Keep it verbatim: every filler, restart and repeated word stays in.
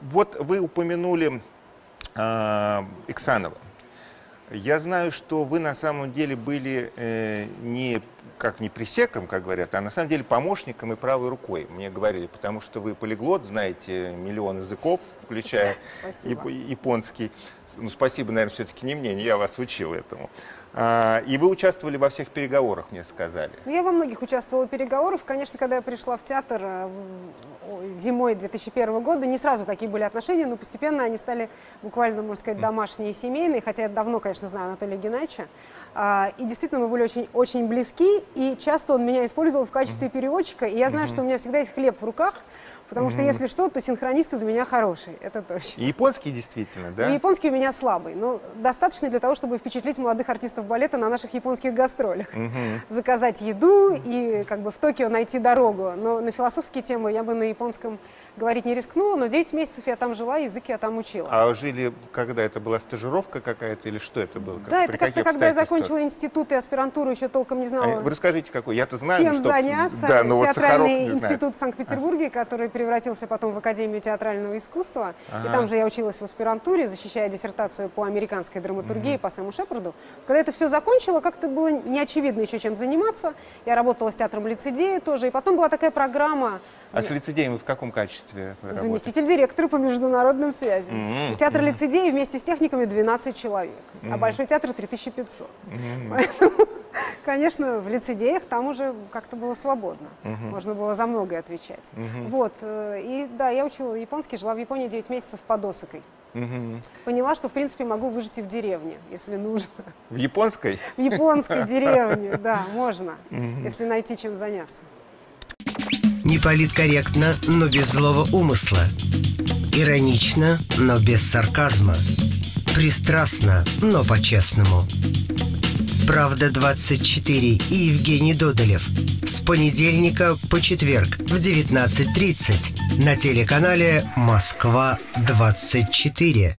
вот вы упомянули э, Иксанова. Я знаю, что вы на самом деле были э, не как не пресеком, как говорят, а на самом деле помощником и правой рукой, мне говорили, потому что вы полиглот, знаете миллион языков, включая яп японский. Ну, спасибо, наверное, все-таки не мне, не я вас учил этому. А, и вы участвовали во всех переговорах, мне сказали. Я во многих участвовала в переговорах. Конечно, когда я пришла в театр зимой две тысячи первого года, не сразу такие были отношения, но постепенно они стали буквально, можно сказать, домашние и семейные, хотя я давно, конечно, знаю Анатолия Геннадьевича. И действительно, мы были очень, очень близки, и часто он меня использовал в качестве переводчика, и я знаю, что у меня всегда есть хлеб в руках, потому что, если что, то сингхронист из меня хороший, это точно. И японский действительно, да? И японский у меня слабый, но достаточно для того, чтобы впечатлить молодых артистов балета на наших японских гастролях. Угу. Заказать еду и как бы в Токио найти дорогу. Но на философские темы я бы на японском говорить не рискнула, но девять месяцев я там жила, язык я там учила. А жили, когда это была стажировка какая-то или что это было? Да, это как-то, когда я закончила институт и аспирантуру, еще толком не знала. А вы расскажите, какой? Я-то знаю, чем что... заняться. Да, но Театральный вот институт в Санкт-Петербурге, который превратился потом в Академию театрального искусства. Ага. И там же я училась в аспирантуре, защищая диссертацию по американской драматургии, угу. по Сэму Шепарду. Когда это все закончила, как-то было неочевидно еще чем заниматься. Я работала с театром Лицедея тоже. И потом была такая программа... А с Лицедеем вы в каком качестве работаете? Заместитель директора по международным связям. Mm-hmm. Театр Лицедея вместе с техниками двенадцать человек, mm-hmm. а Большой театр три тысячи пятьсот. Mm-hmm. Поэтому, конечно, в Лицедеях там уже как-то было свободно. Mm-hmm. Можно было за многое отвечать. Mm-hmm. Вот. И да, я учила японский, жила в Японии девять месяцев под Осакой. Mm-hmm. Поняла, что, в принципе, могу выжить и в деревне, если нужно. В японской? В японской деревне, да, можно, mm-hmm. если найти чем заняться. Не политкорректно, но без злого умысла. Иронично, но без сарказма. Пристрастно, но по-честному. «Правда двадцать четыре» и Евгений Додолев. С понедельника по четверг в девятнадцать тридцать на телеканале «Москва двадцать четыре».